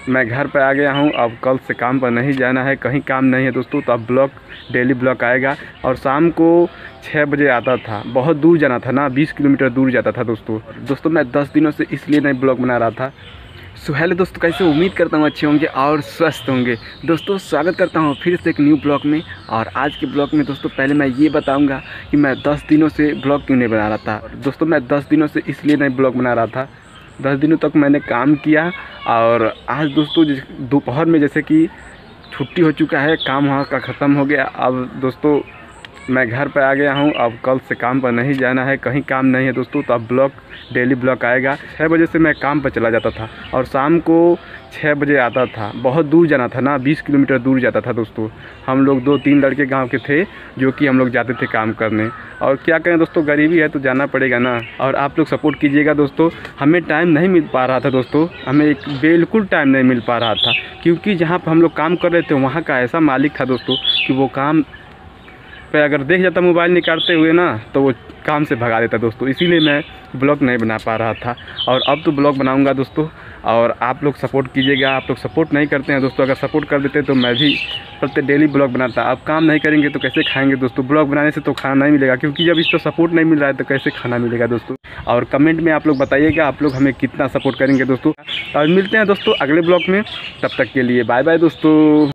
मैं घर पे आ गया हूँ। अब कल से काम पर नहीं जाना है, कहीं काम नहीं है दोस्तों। तो अब ब्लॉग डेली ब्लॉग आएगा और शाम को 6 बजे आता था। बहुत दूर जाना था ना, 20 किलोमीटर दूर जाता था दोस्तों। मैं 10 दिनों से इसलिए नहीं ब्लॉग बना रहा था। सो हेलो दोस्तों, कैसे उम्मीद करता हूँ अच्छे होंगे और स्वस्थ होंगे। दोस्तों स्वागत करता हूँ फिर से एक न्यू ब्लॉग में। और आज के ब्लॉग में दोस्तों पहले मैं ये बताऊँगा कि मैं 10 दिनों से ब्लॉग क्यों नहीं बना रहा था। दोस्तों मैं 10 दिनों से इसलिए नहीं ब्लॉग बना रहा था। 10 दिनों तक मैंने काम किया और आज दोस्तों दोपहर में जैसे कि छुट्टी हो चुका है, काम वहाँ का ख़त्म हो गया। अब दोस्तों मैं घर पे आ गया हूँ। अब कल से काम पर नहीं जाना है, कहीं काम नहीं है दोस्तों। तो अब ब्लॉग डेली ब्लॉग आएगा। 6 बजे से मैं काम पर चला जाता था और शाम को 6 बजे आता था। बहुत दूर जाना था ना, 20 किलोमीटर दूर जाता था दोस्तों। हम लोग 2-3 लड़के गांव के थे जो कि हम लोग जाते थे काम करने। और क्या करें दोस्तों, गरीबी है तो जाना पड़ेगा ना। और आप लोग सपोर्ट कीजिएगा दोस्तों। हमें टाइम नहीं मिल पा रहा था दोस्तों, हमें एक बिल्कुल टाइम नहीं मिल पा रहा था, क्योंकि जहाँ पर हम लोग काम कर रहे थे वहाँ का ऐसा मालिक था दोस्तों कि वो काम पे अगर देख जाता मोबाइल निकालते हुए ना तो वो काम से भगा देता दोस्तों। इसीलिए मैं ब्लॉग नहीं बना पा रहा था। और अब तो ब्लॉग बनाऊंगा दोस्तों। और आप लोग सपोर्ट कीजिएगा। आप लोग सपोर्ट नहीं करते हैं दोस्तों, अगर सपोर्ट कर देते तो मैं भी प्रत्येक डेली ब्लॉग बनाता। आप काम नहीं करेंगे तो कैसे खाएंगे दोस्तों। ब्लॉग बनाने से तो खाना नहीं मिलेगा, क्योंकि जब इसको सपोर्ट नहीं मिल रहा है तो कैसे खाना मिलेगा दोस्तों। और कमेंट में आप लोग बताइएगा आप लोग हमें कितना सपोर्ट करेंगे दोस्तों। और मिलते हैं दोस्तों अगले ब्लॉग में, तब तक के लिए बाय बाय दोस्तों।